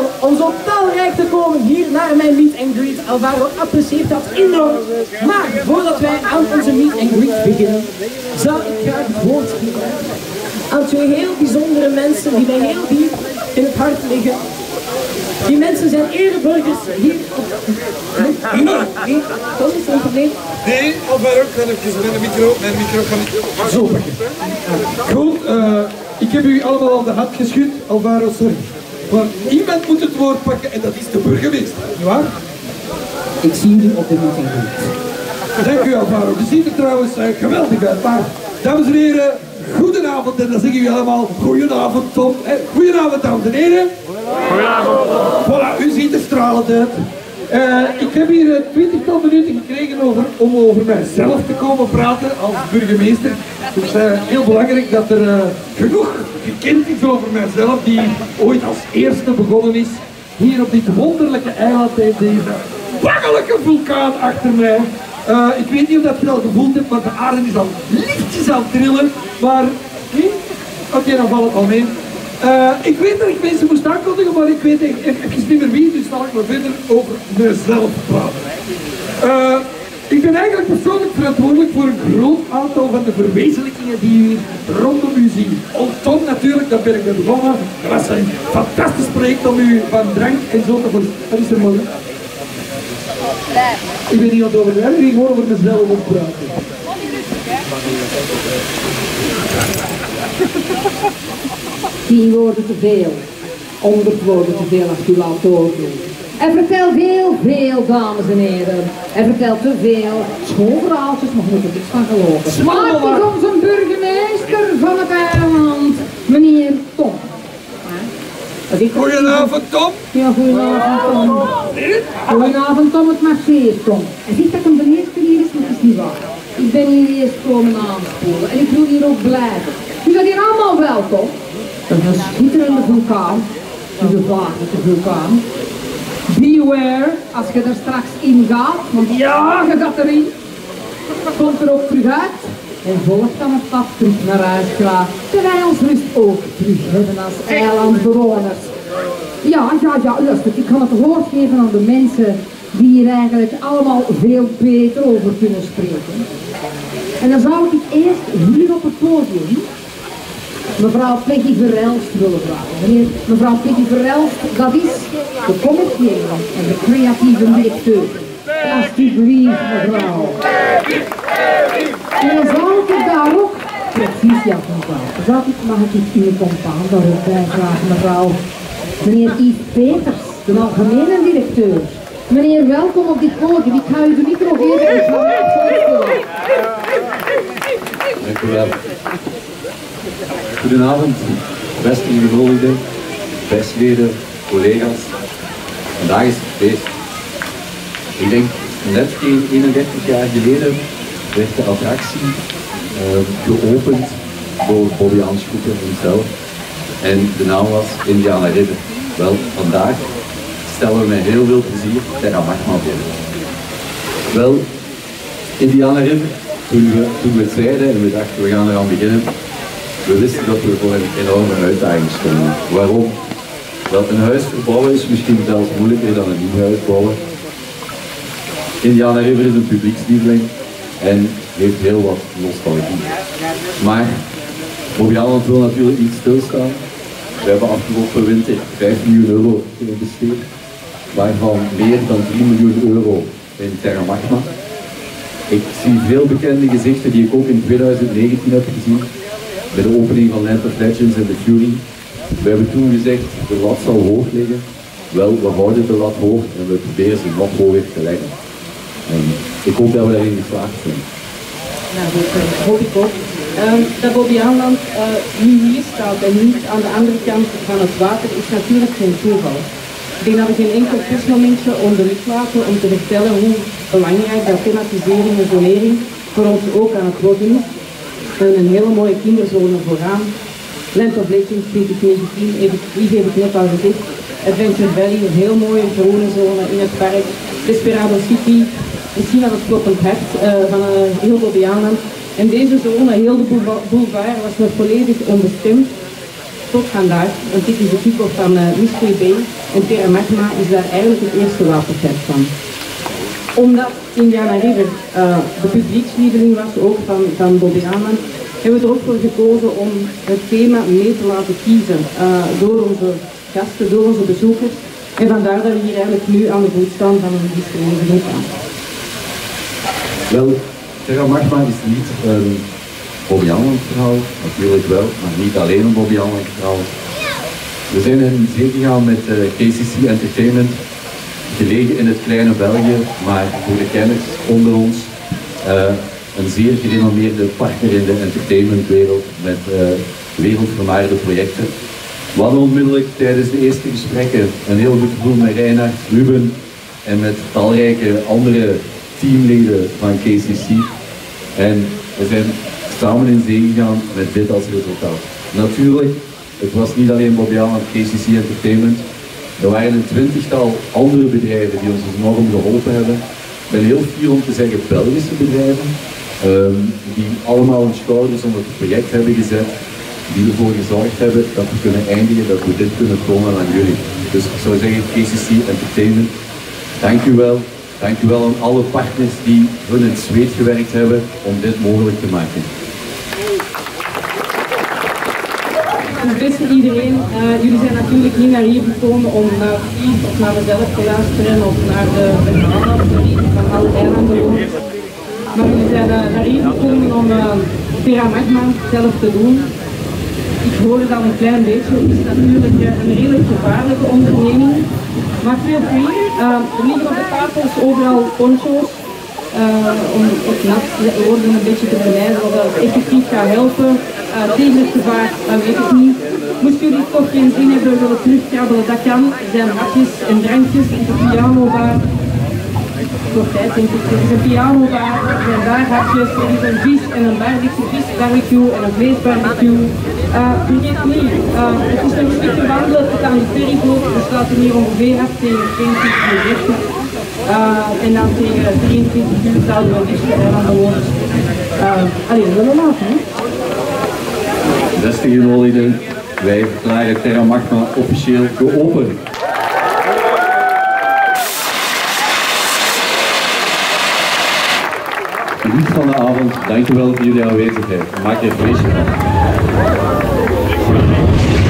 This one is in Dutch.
wel om zo talrijk te komen hier naar mijn meet and greet. Alvaro apprecieert dat enorm. Maar voordat wij aan onze meet and greet beginnen, zou ik graag het woord geven aan twee heel bijzondere mensen die mij heel diep in het hart liggen. Die mensen zijn ereburgers hier op... Nee, dat is een probleem. Nee, Alvaro, ik kan even mijn micro kan ik zo pakken. Goed, ik heb u allemaal al de hand geschud, Alvaro, sorry. Maar iemand moet het woord pakken en dat is de burgemeester, nietwaar? Ik zie u op de meet and greet. Dank u, Alvaro. U ziet er trouwens geweldig uit. Maar, dames en heren, goedenavond. En dan zeggen jullie allemaal, goedenavond Tom. Goedenavond, dames en heren. Goedenavond. Voilà, u ziet er stralend uit. Ik heb hier 20-tal minuten gekregen om over mijzelf te komen praten als burgemeester. Het is heel belangrijk dat er genoeg gekend is over mijzelf, die ooit als eerste begonnen is. Hier op dit wonderlijke eiland, deze bangelijke vulkaan achter mij. Ik weet niet of dat je het al gevoeld hebt, maar de aarde is al lichtjes aan het trillen. Maar, oké, dan valt het al mee. Ik weet dat ik mensen moest aankondigen, maar ik weet even niet meer wie, dus zal ik maar verder over mezelf praten. Ik ben eigenlijk persoonlijk verantwoordelijk voor een groot aantal van de verwezenlijkingen die u rondom u ziet. Old Tom natuurlijk, daar ben ik mee begonnen. Dat was een fantastisch project om u van drank en zo te voorzien. Wat is er mogelijk? Ik ben niet aan het overleggen, ik gewoon over mezelf op praten. 10 woorden te veel, 100 woorden te veel als u laat doordoen. En vertel heel veel, dames en heren. En vertel te veel schoolverhaaltjes, maar moet er niks van geloven. Maar het is onze burgemeester van het eiland, meneer Tom. Goedenavond Tom. Ja, goedenavond Tom. Goedenavond Tom, het mag zeer Tom. En ziet dat ik een de eerste hier is, maar dat is niet waar. Ik ben hier eerst komen aanspoelen en ik wil hier ook blijven. U bent hier allemaal welkom. Dat is een schitterende vulkaan. Dat is een waterlijke vulkaan. Beware, als je er straks in gaat, want ja, je gaat erin. Komt er ook terug uit. En volgt dan het pad terug naar huis graag. Terwijl wij ons rust ook terug hebben als eilandbewoners. Ja, luister, ik kan het woord geven aan de mensen die hier eigenlijk allemaal veel beter over kunnen spreken. En dan zou ik eerst hier op het podium mevrouw Peggy Verelst willen vragen. Mevrouw Peggy Verelst, dat is de commerciële en de creatieve directeur. Alsjeblieft, mevrouw. En dan zou ik daar ook, precies ja mevrouw, mag ik uw compaan daar ook bij vragen, mevrouw. Meneer Yves Peters, de algemene directeur. Meneer, welkom op dit podium. Ik ga u de micro geven. Ik ga u voorstellen. Dank u wel. Goedenavond, beste genodigden, bestleden, collega's. Vandaag is het feest. Ik denk net geen 31 jaar geleden werd de attractie geopend door Bobby Aanschoepen hemzelf. En de naam was Indiana River. Wel, vandaag stellen we met heel veel plezier Terra Magma binnen. Wel, Indiana River, toen we het zeiden en we dachten we gaan eraan beginnen, we wisten dat we voor een enorme uitdaging stonden. Waarom? Wel, een huis verbouwen is misschien zelfs moeilijker dan een nieuw huis bouwen. Indiana River is een publiekslieveling en heeft heel wat nostalgie. Maar Bobby Aanland wil natuurlijk niet stilstaan. We hebben afgelopen winter 5 miljoen euro geïnvesteerd, waarvan meer dan 3 miljoen euro in Terra Magma. Ik zie veel bekende gezichten die ik ook in 2019 heb gezien, bij de opening van Land of Legends en The Fury. We hebben toen gezegd, de lat zal hoog liggen. Wel, we houden de lat hoog en we proberen ze nog hoger te leggen. En ik hoop dat we daarin geslaagd zijn. Nou, dat hoop ik ook. Dat Bobby Aanland nu hier staat en niet aan de andere kant van het water is natuurlijk geen toeval. Ik denk dat we geen enkel tussenmomentje onderweg laten om te vertellen hoe belangrijk dat thematisering en zonering voor ons ook aan het worden is. Een hele mooie kinderzone vooraan. Land of Legends 2019, Yves heeft het net al gezegd. Adventure Valley, een heel mooie groene zone in het park. Desperado City, misschien wel het kloppend hart van heel Bobby Aanland. En deze zone, heel de boulevard, was nog volledig onbestemd. tot vandaag een technische toekomst van Mystery Bay en Terra Magma is daar eigenlijk het eerste waterfeit van. Omdat Indiana River de publiekslieveling was, ook van Bobby Aanman, hebben we er ook voor gekozen om het thema mee te laten kiezen door onze gasten, door onze bezoekers. En vandaar dat we hier eigenlijk nu aan de voet staan van een Mystery aan. Wel, Terra Magma is niet een Bobby Aanman verhaal, natuurlijk wel, maar niet alleen een Bobby Aanman verhaal. We zijn in zee gegaan met KCC Entertainment, gelegen in het kleine België, maar voor de kenners onder ons een zeer gerenommeerde partner in de entertainmentwereld met wereldvermaarde projecten. We hadden onmiddellijk tijdens de eerste gesprekken een heel goed gevoel met Reinhard, Ruben en met talrijke andere teamleden van KCC. En we zijn samen in zee gegaan met dit als resultaat. Natuurlijk, het was niet alleen Bobby Aanman en KCC Entertainment. Er waren een 20-tal andere bedrijven die ons enorm geholpen hebben. Ik ben heel fier om te zeggen Belgische bedrijven, die allemaal hun schouders onder het project hebben gezet, die ervoor gezorgd hebben dat we kunnen eindigen, dat we dit kunnen tonen aan jullie. Dus ik zou zeggen KCC Entertainment, dank u wel. Dank u wel aan alle partners die hun in het zweet gewerkt hebben om dit mogelijk te maken. Dus beste iedereen, jullie zijn natuurlijk niet naar hier gekomen om naar Yves of naar mezelf te luisteren of naar de verhalen of de lieden van alle eilandenbewoners. Maar jullie zijn naar hier gekomen om Terra Magma zelf te doen. Ik hoor het al een klein beetje, het is natuurlijk een redelijk gevaarlijke onderneming. Maar feel free, er liggen op de tafels overal poncho's om het nat worden een beetje te vermijden, of dat het effectief gaat helpen. Tegen het gevaar, dat weet ik niet. Moest jullie toch geen zin hebben willen terugkrabbelen, dat kan. Er zijn hapjes en drankjes, er is een pianobar. Voor tijd denk ik, er is een pianobar, er zijn daar hapjes, er is een vis en een visbarbecue en een vleesbarbecue. Vergeet niet, het is nog een stukje wandelen tot aan de ferryvloot. We sluiten hier ongeveer af tegen 22:30. En dan tegen 23 uur zouden we dus de eilandenbewoners alleen willen laten. Beste genodigden, wij verklaren Terra Magma officieel geopend. Geniet van de avond, dankjewel voor jullie aanwezigheid. Maak er een feestje van.